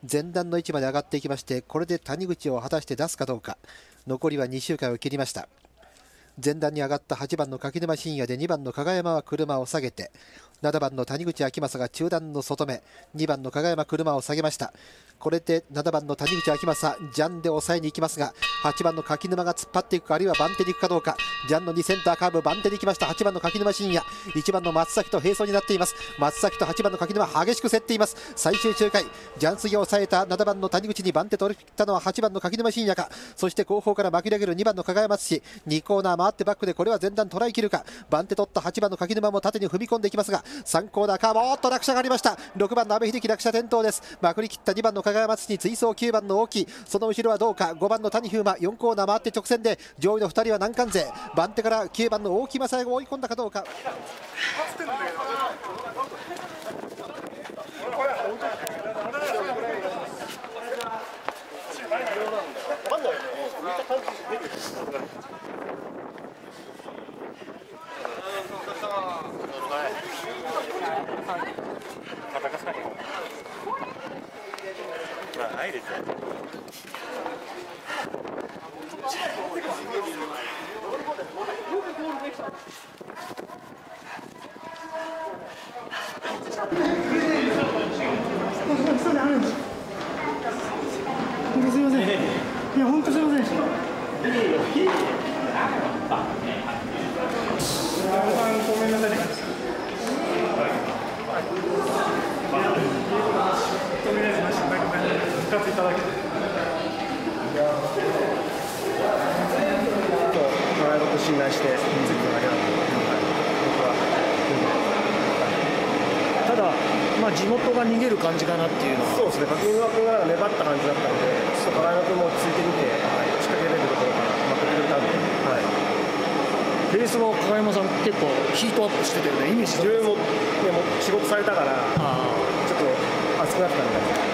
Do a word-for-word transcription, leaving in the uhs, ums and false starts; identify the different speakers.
Speaker 1: 前段の位置まで上がっていきまして、これで谷口を果たして出すかどうか。残りはに周回を切りました。前段に上がったはちばんの柿沼信也で、にばんの加賀山は車を下げて、ななばんの谷口彰正が中段の外目、にばんの加賀山車を下げました。これでななばんの谷口彰正ジャンで抑えに行きますが、はちばんの柿沼が突っ張っていくか、あるいは番手に行くかどうか。ジャンのにセンターカーブ番手に行きました。はちばんの柿沼信也、いちばんの松崎と並走になっています。松崎とはちばんの柿沼激しく競っています。最終周回ジャン杉を抑えたななばんの谷口に番手取り切ったのははちばんの柿沼信也か、そして後方から巻き上げるにばんの加賀山敦、にコーナー回ってバックでこれは前段捉えきるか。番手取ったはちばんの柿沼も縦に踏み込んでいきますが、さんコーナーカーブ、おっと落車がありました。ろくばんの阿部秀樹落車転倒です。まくり切ったにばんの加賀山敦に追走きゅうばんの大木、その後ろはどうか。ごばんの谷風磨、よんコーナー回って直線で上位のふたりは難関勢。番手からきゅうばんの大木正也が追い込んだかどうか。
Speaker 2: ないですよ。
Speaker 3: すみません。いや本当すみません。ごめんなさい。とりあえず失敗ごめんなさい。使っていただけて。
Speaker 4: ドライバーと信頼してついてるだけなので、僕は。
Speaker 3: ただ、まあ地元が逃げる感じかなっていうのは。
Speaker 4: そうですね。柿沼君が粘った感じだったので、ちょっとドライバー君もついてみて、仕掛けれるところからまくってくれたんで、はい。
Speaker 3: レース後加賀山さん結構ヒートアップしてたよね、イメージ。
Speaker 4: 自分もねもう仕事されたから、ちょっと熱くなったみたいな。